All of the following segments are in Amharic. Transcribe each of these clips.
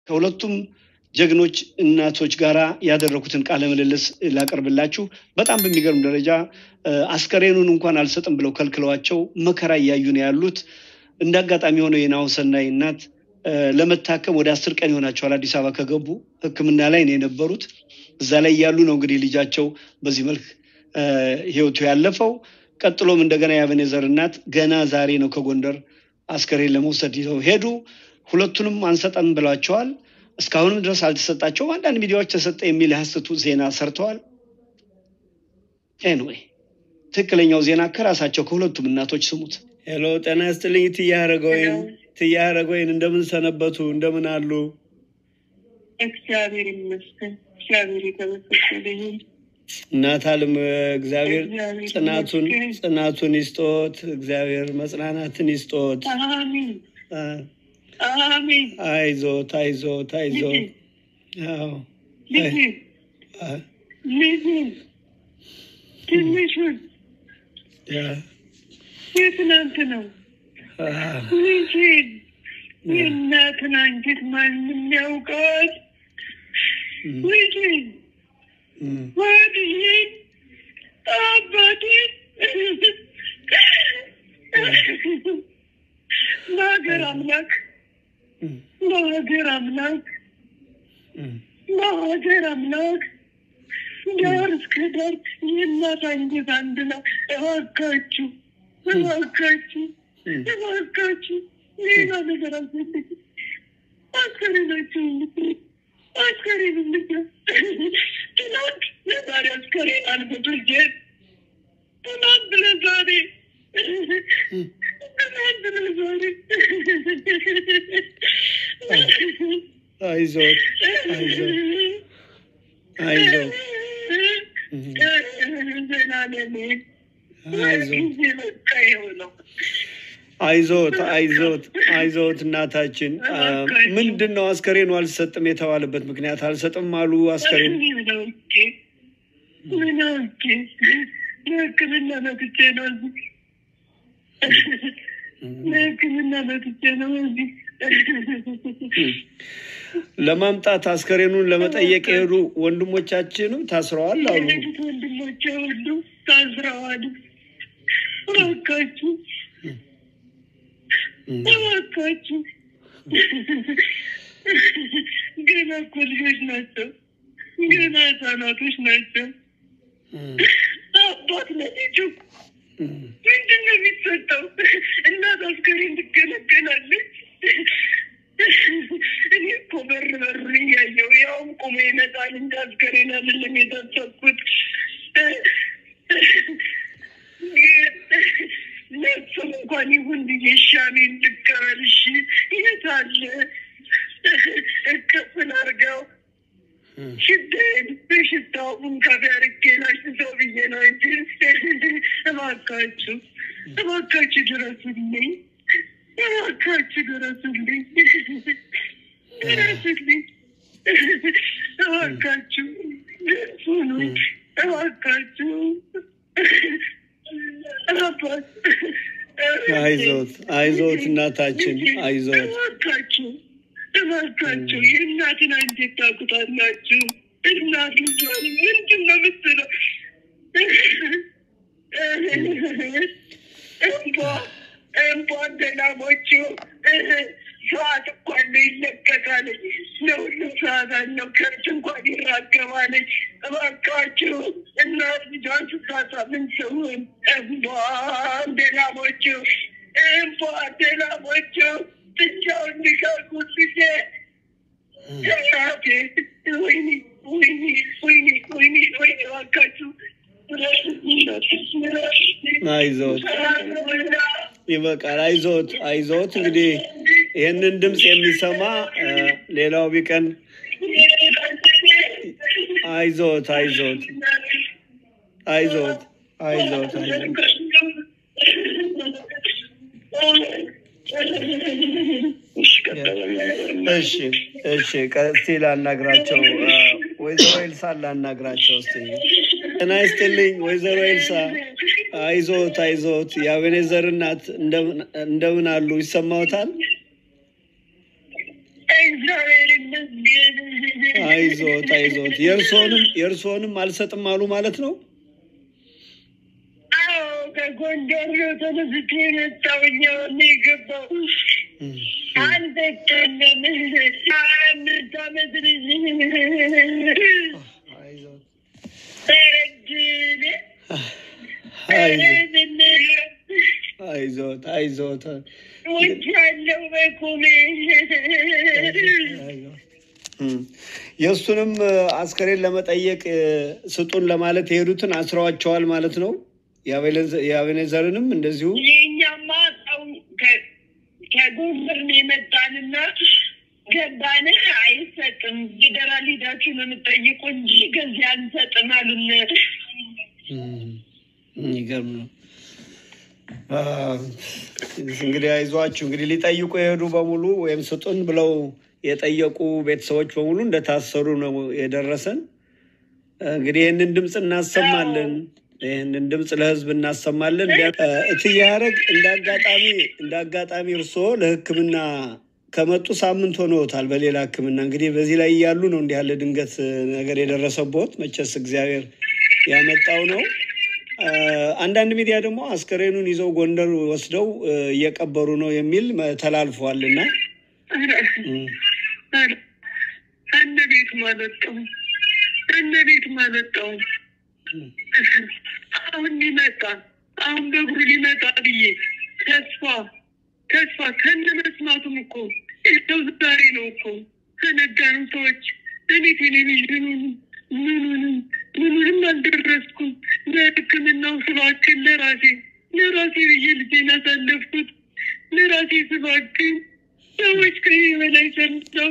ከሁለቱም ጀግኖች እናቶች ጋራ ያደረኩትን ቃለ ምልልስ ላቀርብላችሁ። በጣም በሚገርም ደረጃ አስከሬኑን እንኳን አልሰጥም ብለው ከልክለዋቸው መከራ ያያዩ ነው ያሉት። እንዳጋጣሚ ሆኖ የናሁሰናይ እናት ለመታከም ወደ 10 ቀን ይሆናቸዋል አዲስ አበባ ከገቡ ሕክምና ላይ ነው የነበሩት። እዛ ላይ ያሉ ነው እንግዲህ ልጃቸው በዚህ መልክ ህይወቱ ያለፈው። ቀጥሎም እንደገና የአቤኔዘር እናት ገና ዛሬ ነው ከጎንደር አስከሬን ለመውሰድ ይዘው ሄዱ። ሁለቱንም አንሰጠም ብላቸዋል። እስካሁንም ድረስ አልተሰጣቸውም። አንዳንድ ሚዲያዎች ተሰጠ የሚል ሐሰቱ ዜና ሰርተዋል። ኤኒዌይ ትክክለኛው ዜና ከራሳቸው ከሁለቱም እናቶች ስሙት። ሄሎ ጤና ይስጥልኝ ትያረገወይን እንደምን ሰነበቱ? እንደምን አሉ? እግዚአብሔር ይመስገን። እግዚአብሔር የተመሰገነ እናታለም እግዚአብሔር ጽናቱን ይስጦት። እግዚአብሔር መጽናናትን ይስጦት። አሜን አሜን። አይዞት። አዎ ልጅን ትንሹን የትናንት ነው ልጅን የእናትን አንጀት ማንም ያውቃል። ልጅን ወድዬን አባቴን በሀገር አምላክ ዳር እስከ ዳር የእናት አንጀት አንድ ነው። እባካችሁ ሌላ ነገር አልፈልግም። አስከሬን ትናንት ለዛሬ አስከሬን አልበቶጀን ትናንት ለዛሬ አይዞት እናታችን። ምንድነው አስከሬኑ አልሰጥም የተባለበት ምክንያት? አልሰጥም አሉ አስከሬኑ ለሕክምና ለማምጣት አስከሬኑን ለመጠየቅ የሄዱ ወንድሞቻችንም ታስረዋል አሉ። ወንድሞቼ ሁሉ ታስረዋል። እባካችሁ ገና እኮ ልጆች ናቸው። ገና ህፃናቶች ናቸው። አባት ለልጁ ምንድን ነው የሚሰጠው? እናት አስከሬን ትገለገላለች። እኔ እኮ በር እያየሁ ያውም ቁሞ ይመጣል እንጂ አስከሬን አይደለም የታሰብኩት። ነፍስም እንኳን ይሁን ብዬ ሻሜን ልቀበልሽ የት አለ እቅፍን አድርገው ሽዴን በሽታው ሙንካፊ አድርጌ ላሽተው ብዬ ነው እንጂ እባካችሁ ድረሱልኝ። እባካችሁ ሁኑኝ። እባካችሁ አይዞት እናታችን አይዞት። እባካችሁ የእናትን አንጀት ታውቁታላችሁ። እናት ልጇን ምንድን ነው የምትለው? እንቧ እንደላሞቹ ሰዓት እንኳን ይለቀቃል። ለሁሉም ሰዓት አለው። ከብት እንኳን ይራገባለች። እባካችሁ እናት ልጇን ስታጣ ምን ሰውን? እንቧ እንደላሞቹ ብቻውን ሊቀርቁት ጊዜ እናቴ ወይኔ እባካችሁ ይበቃል። አይዞት። እንግዲህ ይህንን ድምፅ የሚሰማ ሌላው ቢቀን አይዞት። እሺ ቀጥቲ ላናግራቸው ወይዘሮ ኤልሳ ላናግራቸው እስቲ። ጤና ይስጥልኝ ወይዘሮ ኤልሳ። አይዞት የአቤኔዘር እናት እንደምን አሉ? ይሰማዎታል? እግዚአብሔር ይመስገን አይዞት የርሶንም አልሰጥም አሉ ማለት ነው ከጎንደር ነው ተነስቼ የመጣሁኝ የገባሁ አንድ ቀን አምስት ዓመት ልጅ አይዞት ወጃለው በቁሜ የሱንም አስከሬን ለመጠየቅ ስጡን ለማለት የሄዱትን አስረዋቸዋል ማለት ነው ያቤኔዘርንም እንደዚሁ የኛማ ከጎንደር ነው የመጣንና ገባን አይሰጥም ፌደራል ሄዳችሁ ነው የምትጠይቁ እንጂ ገንዘብ አንሰጥም አሉን ይገርም ነው እንግዲህ አይዟችሁ እንግዲህ ሊጠይቁ የሄዱ በሙሉ ወይም ስጡን ብለው የጠየቁ ቤተሰቦች በሙሉ እንደታሰሩ ነው የደረሰን እንግዲህ ይሄንን ድምጽ እናሰማለን ይሄንን ድምጽ ለህዝብ እናሰማለን እትያረግ እንዳጋጣሚ እርሶ ለህክምና ከመጡ ሳምንት ሆኖታል በሌላ ህክምና እንግዲህ በዚህ ላይ ያሉ ነው እንዲህ ያለ ድንገት ነገር የደረሰበት መቸስ እግዚአብሔር ያመጣው ነው አንዳንድ ሚዲያ ደግሞ አስከሬኑን ይዘው ጎንደር ወስደው እየቀበሩ ነው የሚል ተላልፏልና እነቤት ማለት ነው አሁን በእግሩ ሊመጣ ብዬ ተስፋ ከነመስማቱም እኮ እንደው ዛሬ ነው እኮ ከነጋኑ ሰዎች እኔ ቴሌቪዥኑን ምኑንም አልደረስኩም ለህክምናው ስባክን ለራሴ ብዬ ልጄን አሳለፍኩት ለራሴ ስባክን ሰዎች ከዚህ በላይ ሰምተው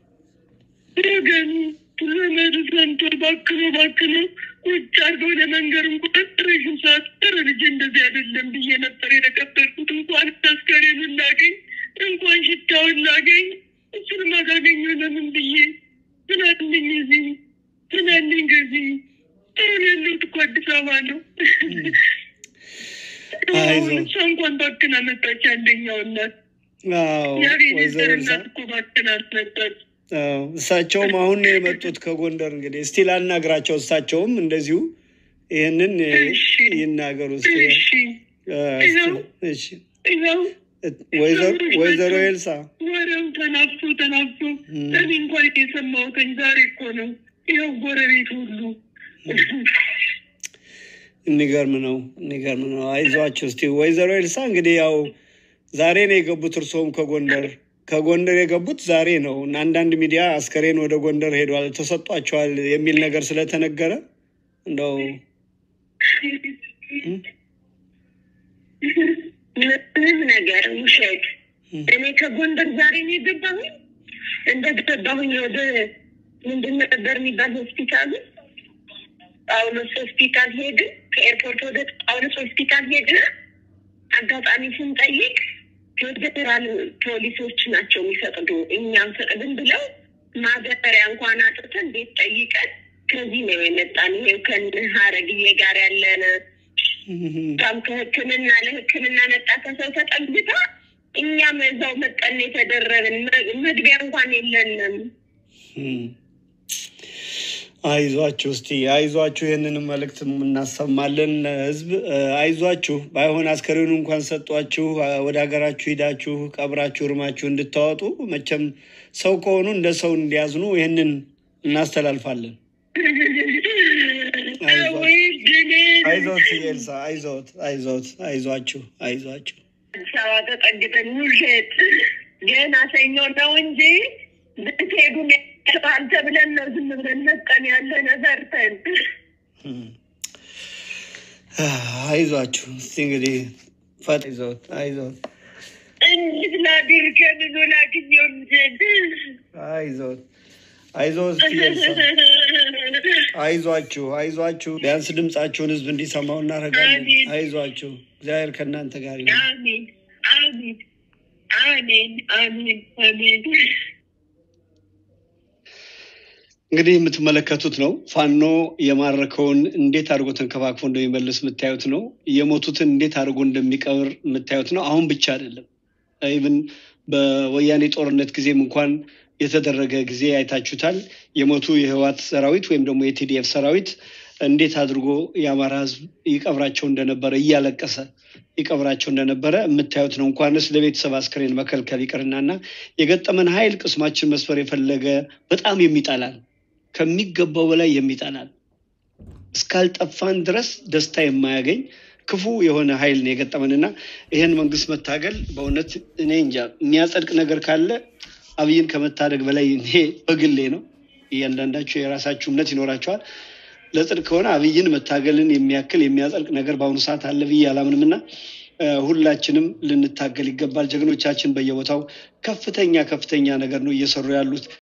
ወገኑ ለመዱ ሰምቶ ባክኖ ውጭ አድርገው ለመንገር እንኳን ረዥም ሰዓት ልጄ እንደዚህ አይደለም ብዬ ነበር የተቀበልኩት እንኳን አስከሬኑን ላገኝ እንኳን ሽታውን ላገኝ እሱንም አጋገኘው ለምን ብዬ ትናንኝ ገዚህ ጥሩን ያለሁት እኮ አዲስ አበባ ነው እሷ እንኳን ባክና መጣች አንደኛው እናት የቤኔዘር እናት እኮ ባክና መጣች እሳቸውም አሁን የመጡት ከጎንደር እንግዲህ እስቲ ላናግራቸው እሳቸውም እንደዚሁ ይሄንን ይናገሩ እሺ ወይዘሮ ኤልሳ ወሬው ተናፍቶ እኔ እንኳን የሰማሁት ዛሬ እኮ ነው ይኸው ጎረቤት ሁሉ የሚገርም ነው አይዟችሁ እስቲ ወይዘሮ ኤልሳ እንግዲህ ያው ዛሬ ነው የገቡት እርሶም ከጎንደር የገቡት ዛሬ ነው እና አንዳንድ ሚዲያ አስከሬን ወደ ጎንደር ሄዷል ተሰጧቸዋል የሚል ነገር ስለተነገረ እንደው ምንም ነገር ውሸት እኔ ከጎንደር ዛሬ ነው የገባሁኝ እንደገባሁኝ ወደ ምንድን ነበር የሚባል ሆስፒታል ጳውሎስ ሆስፒታል ሄድን ከኤርፖርት ወደ ጳውሎስ ሆስፒታል ሄድን አጋጣሚ ስንጠይቅ ፌደራል ፖሊሶች ናቸው የሚፈቅዱ እኛም ፈቅድን ብለው ማገሪያ እንኳን አጥተን ቤት ጠይቀን ከዚህ ነው የመጣን ይሄው ከሀረግዬ ጋር ያለን ታም ለህክምና መጣ ከሰው ተጠግታ እኛም እዛው መጠን የተደረብን መግቢያ እንኳን የለንም አይዟችሁ ይሄንንም መልእክት እናሰማለን ህዝብ አይዟችሁ ባይሆን አስከሬኑ እንኳን ሰጧችሁ ወደ ሀገራችሁ ሄዳችሁ ቀብራችሁ እርማችሁ እንድታወጡ መቼም ሰው ከሆኑ እንደ ሰው እንዲያዝኑ ይሄንን እናስተላልፋለን አይዟችሁ ሰው ተጠግተን ውሸት ገና ሰኞ ነው እንጂ ብትሄዱ አንተ ብለን ነው ዝም ብለን መጣን ያለ ነዘርተን አይዟችሁ እንግዲህ አይዞት እንዴት ላድርገን ነው ላግኘው እንጂ አይዟችሁ ቢያንስ ድምጻችሁን ህዝብ እንዲሰማው እናደርጋለን አይዟችሁ እግዚአብሔር ከእናንተ ጋር ይሁን አሜን እንግዲህ የምትመለከቱት ነው ፋኖ የማረከውን እንዴት አድርጎ ተንከባክፎ እንደሚመልስ የምታዩት ነው የሞቱትን እንዴት አድርጎ እንደሚቀብር የምታዩት ነው አሁን ብቻ አይደለም ኢቭን በወያኔ ጦርነት ጊዜም እንኳን የተደረገ ጊዜ አይታችሁታል። የሞቱ የህወሓት ሰራዊት ወይም ደግሞ የቲዲኤፍ ሰራዊት እንዴት አድርጎ የአማራ ህዝብ ይቀብራቸው እንደነበረ እያለቀሰ ይቀብራቸው እንደነበረ የምታዩት ነው። እንኳንስ ለቤተሰብ አስክሬን መከልከል ይቅርናና የገጠመን ኃይል ቅስማችን መስፈር የፈለገ በጣም የሚጣላል ከሚገባው በላይ የሚጣላል እስካልጠፋን ድረስ ደስታ የማያገኝ ክፉ የሆነ ኃይል ነው የገጠመንና ይሄን መንግስት መታገል በእውነት እኔ እንጃ የሚያጸድቅ ነገር ካለ አብይን ከመታደግ በላይ እኔ በግሌ ነው። እያንዳንዳችሁ የራሳችሁ እምነት ይኖራችኋል። ለጽድቅ ከሆነ አብይን መታገልን የሚያክል የሚያጸድቅ ነገር በአሁኑ ሰዓት አለ ብዬ አላምንምና ሁላችንም ልንታገል ይገባል። ጀግኖቻችን በየቦታው ከፍተኛ ነገር ነው እየሰሩ ያሉት።